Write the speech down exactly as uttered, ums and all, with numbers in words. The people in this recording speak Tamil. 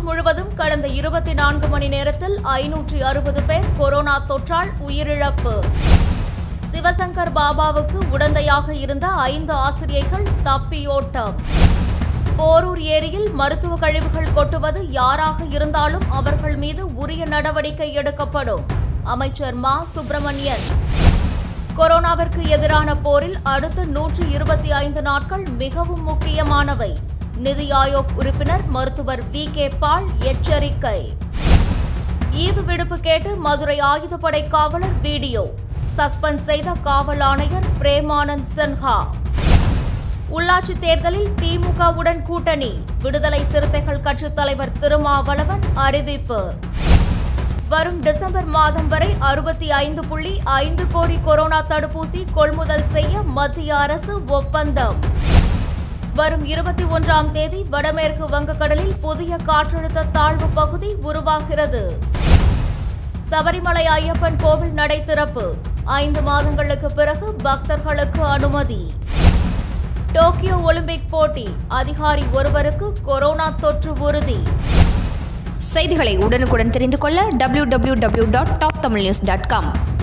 முழுவதும் கடந்த இருபத்தி நான்கு மணி நேரத்தில் ஐநூற்றி அறுபது பேர் கொரோனா தொற்றால் உயிரிழப்பு. சிவசங்கர் பாபாவுக்கு உடந்தையாக இருந்த ஐந்து ஆசிரியைகள் தப்பியோட்டம். போரூர் ஏரியில் மருத்துவ கழிவுகள் கொட்டுவது யாராக இருந்தாலும் அவர்கள் மீது உரிய நடவடிக்கை எடுக்கப்படும். அமைச்சர் மா சுப்பிரமணியன். கொரோனாவிற்கு எதிரான போரில் அடுத்த நூற்று இருபத்தி ஐந்து நாட்கள் மிகவும் முக்கியமானவை. நிதி ஆயோக் உறுப்பினர் மருத்துவர் வி கே பால் எச்சரிக்கை. ஈவு விடுப்பு கேட்டு மதுரை ஆயுதப்படை காவலர் வீடியோ. சஸ்பெண்ட் செய்த காவல் ஆணையர் பிரேமானந்த் சின்ஹா. உள்ளாட்சி தேர்தலில் திமுகவுடன் கூட்டணி. விடுதலை சிறுத்தைகள் கட்சித் தலைவர் திருமாவளவன் அறிவிப்பு. வரும் டிசம்பர் மாதம் வரை அறுபத்தி ஐந்து புள்ளி ஐந்து கோடி கொரோனா தடுப்பூசி கொள்முதல் செய்ய மத்திய அரசு ஒப்பந்தம். வரும் இருபத்தி ஒன்றாம் தேதி வடமேற்கு வங்கக்கடலில் புதிய காற்றழுத்த தாழ்வு பகுதி உருவாகிறது. சபரிமலை ஐயப்பன் கோவில் நடை திறப்பு. ஐந்து மாதங்களுக்கு பிறகு பக்தர்களுக்கு அனுமதி. டோக்கியோ ஒலிம்பிக் போட்டி. அதிகாரி ஒருவருக்கு கொரோனா தொற்று உறுதி. செய்திகளை உடனுக்குடன் தெரிந்து கொள்ள W W W dot top Tamil news dot com